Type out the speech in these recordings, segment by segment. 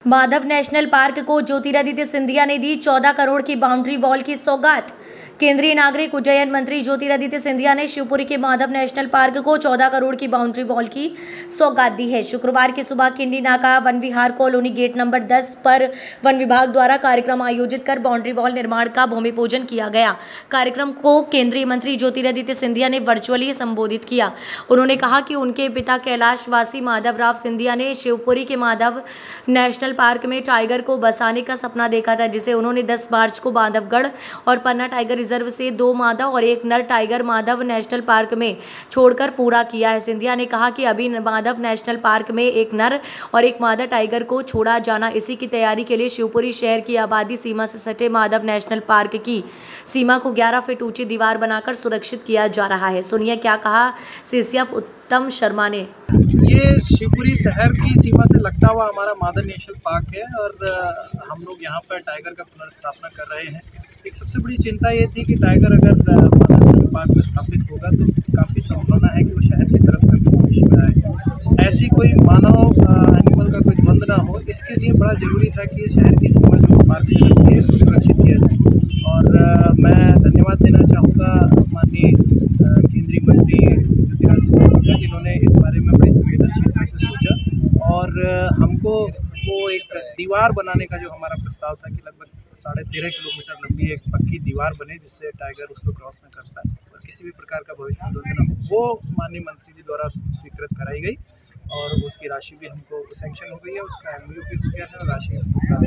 Madhav national park को ज्योतिरादित्य सिंधिया ने दी 14 करोड़ की बाउंड्री वॉल की सौगात। केंद्रीय नागरिक उड्डयन मंत्री ज्योतिरादित्य सिंधिया ने शिवपुरी के माधव नेशनल पार्क को 14 करोड़ की बाउंड्री वॉल की सौगात दी है। शुक्रवार की सुबह किंडी नाका Van Vihar colony gate number 10 पर वन विभाग द्वारा कार्यक्रम आयोजित कर बाउंड्री वॉल निर्माण का भूमि पूजन किया गया। कार्यक्रम को केंद्रीय मंत्री ज्योतिरादित्य सिंधिया ने वर्चुअली संबोधित किया। उन्होंने कहा कि उनके पिता कैलाशवासी माधवराव सिंधिया ने शिवपुरी के माधव नेशनल पार्क में टाइगर को बसाने का सपना देखा था, जिसे उन्होंने 10 मार्च को बांधवगढ़ और पन्ना टाइगर रिजर्व से 2 मादा और 1 नर टाइगर माधव नेशनल पार्क में छोड़कर पूरा किया है। सिंधिया ने कहा कि अभी माधव नेशनल पार्क में 1 नर और 1 मादा टाइगर को छोड़ा जाना, इसी की तैयारी के लिए शिवपुरी शहर की आबादी सीमा से सटे माधव नेशनल पार्क की सीमा को 11 फीट ऊंची दीवार बनाकर सुरक्षित किया जा रहा है। सुनिए क्या कहा सीसीएफ उत्तम शर्मा ने। ये शिवपुरी शहर की सीमा से लगता हुआ हमारा माधव नेशनल पार्क है और हम लोग यहाँ पर टाइगर का पुनर्स्थापना कर रहे हैं। एक सबसे बड़ी चिंता ये थी कि टाइगर अगर माधव नेशनल पार्क में स्थापित होगा तो काफ़ी संभावना है कि वो शहर की तरफ कभी भविष्य में आए। ऐसी कोई मानव एनिमल का कोई द्वंद्व ना हो, इसके लिए बड़ा ज़रूरी था कि ये शहर की सीमा जो पार्क से लगती है इसको सुरक्षित किया जाए। और मैं धन्यवाद देना चाहूँगा माननीय केंद्रीय मंत्री ज्योतिरादित्य सिंधिया, जिन्होंने इस बारे में बड़ी संवेदनशीलता से सोचा और हमको वो एक दीवार बनाने का जो हमारा प्रस्ताव था कि लगभग 13.5 किलोमीटर लंबी एक पक्की दीवार बने जिससे टाइगर उसको क्रॉस न कर पाए और किसी भी प्रकार का भविष्य में द्वंद्व न हो, वो माननीय मंत्री जी द्वारा स्वीकृत कराई गई और उसकी राशि भी हमको सैंक्शन हो गई है, उसका MOU भी हो गया है और राशि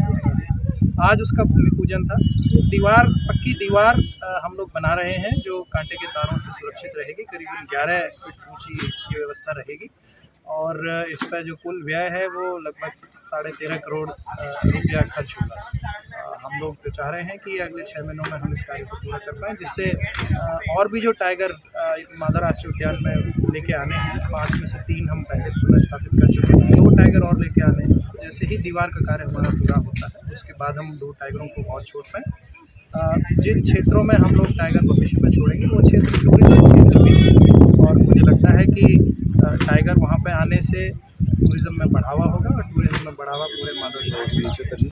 हमको आज उसका भूमि पूजन था। दीवार पक्की दीवार हम लोग बना रहे हैं जो कांटे के तारों से सुरक्षित रहेगी, करीबन 11 फीट ऊंची ये व्यवस्था रहेगी और इस पर जो कुल व्यय है वो लगभग 13.5 करोड़ रुपया खर्च होगा। हम लोग चाह रहे हैं कि अगले 6 महीनों में हम इस कार्य को पूरा कर पाएँ, जिससे और भी जो टाइगर माधव राष्ट्रीय उद्यान में लेके आने हैं, 5 में से 3 हम पहले पुनर्स्थापित कर चुके हैं, 2 टाइगर और लेके आने हैं। जैसे ही दीवार का कार्य हमारा पूरा होता है उसके बाद हम 2 टाइगरों को और छोड़ पाएँ। जिन क्षेत्रों में हम लोग टाइगर भविष्य में छोड़ेंगे वो क्षेत्र टूरिज्म क्षेत्र भी है और मुझे लगता है कि टाइगर वहाँ पे आने से टूरिज्म में बढ़ावा होगा और टूरिज्म में बढ़ावा पूरे माधव शहर में।